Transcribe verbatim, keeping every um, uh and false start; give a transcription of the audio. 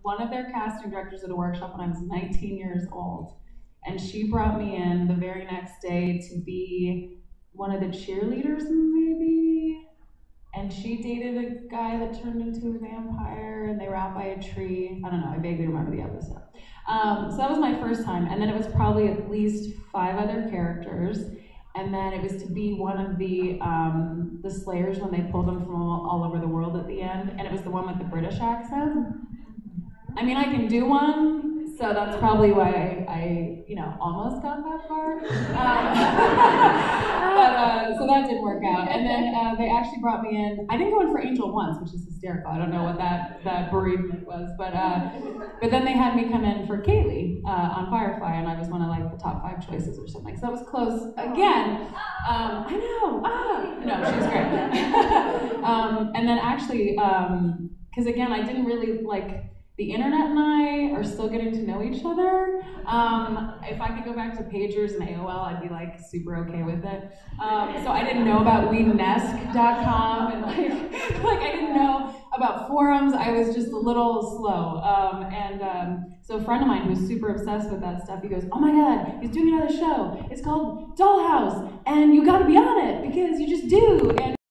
one of their casting directors at a workshop when I was nineteen years old. And she brought me in the very next day to be one of the cheerleaders, maybe. And she dated a guy that turned into a vampire, and they were out by a tree. I don't know, I vaguely remember the episode. Um, so that was my first time. And then it was probably at least five other characters. And then it was to be one of the um, the Slayers when they pulled them from all, all over the world at the end. And it was the one with the British accent. I mean, I can do one, so that's probably why I, I you know, almost got that far. Um, but, uh, so that didn't work out. And then uh, they actually brought me in. I didn't go in for Angel once, which is hysterical. I don't know what that, that bereavement was. But uh, but then they had me come in for Kaylee uh, on Firefly, and I was one of like the top five choices or something. So that was close again. Um, I know. Ah. No, she's great. um, and then actually, because um, again, I didn't really like. The internet and I are still getting to know each other. Um, if I could go back to pagers and A O L, I'd be like super okay with it. Um, so I didn't know about Whedonesque dot com and like, like I didn't know about forums. I was just a little slow. Um, and um, so a friend of mine who was super obsessed with that stuff, he goes, oh my God, he's doing another show. It's called Dollhouse, and you gotta be on it because you just do. And